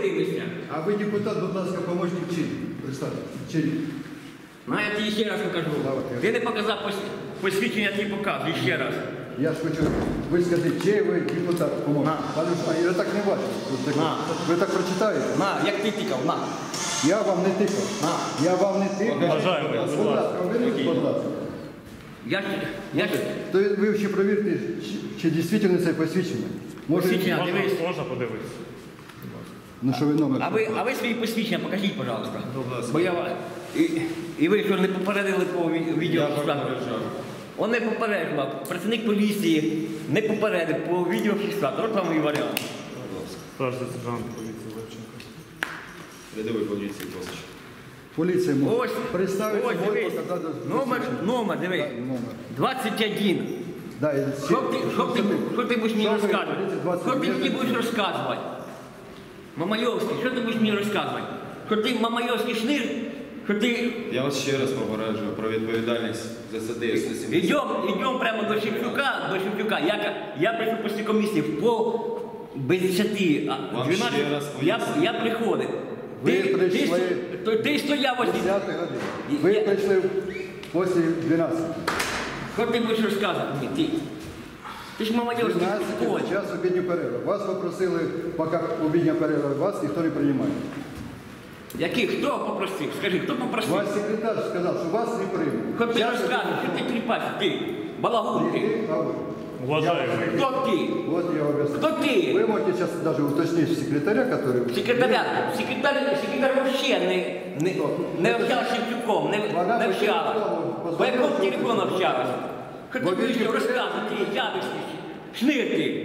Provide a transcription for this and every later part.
дивишся. А ви депутат, будь ласка, помощник чий? Представте, чий? Ну, я тобі ще раз покажу. Давайте. Ти не показав посвідчення, я тобі показую ще раз. Я ж хочу, ви скажіть, чий ви депутат помощник? Я так не бачу. Ви так прочитаєте? На, як ти тикав, на. Я вам не тикав. Я вам не тикав. Бажаємо, Будь ласка, оберіть, будь ласка. Я ж... То ви ще провірте, чи дійсно це посвідчення. Може, Посвідчення, дивись. Можна подивитися? ну що ви номер? А ви свої посвідчення покажіть, пожалуйста. Бо я... І ви що не попередили по відео? Он не попередив, працівник поліції не попередив по відеофіксатору. От вам і варіант. Старший сержант поліції Левченко. Рядовий поліції Косич. Поліція може Ось, представитися, ось, може дивись. показати Номер, дивись. номер. 21. Да, і Що ти будеш мені Що ви розказувати? говорите, Що ти мені 20 будеш розказувати? Мамайовський, що ти будеш мені розказувати? Що ти Мамайовський шнир? Що ти... Я вас ще раз попереджую про відповідальність за статтею 170. Ідемо прямо до Шевчука. Я прийшов після комісії без 10, Вам ще раз я приходив. Ви прийшли Ти стояв ось. 10 годин. Ви прийшли після 12. Що ти будеш розказувати мені? Ти ж Мамайовський 12 школи. час обідню перерву. Вас попросили, поки обідня перерва, вас ніхто не приймає. Який? Хто попросив? Скажи, хто попросив? Ваш секретар сказав, що вас не приймуть. Що ти розказуєш? Що ти кліпаєш? Ти? Балагун ти? Уважаємо. Хто ти? Вот я объясню. Кто ты? Вы можете сейчас даже уточнить секретаря, который... Секретар вообще не общався з Шевчуком, не общалась. По якому телефону общалась? Що ти будеш розказувати, ядочний, шнир ти?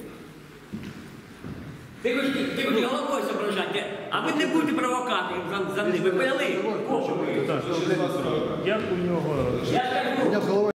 Ти хочеш головою зображати, а ви не будете провокатором за ним, ви поняли? Як у нього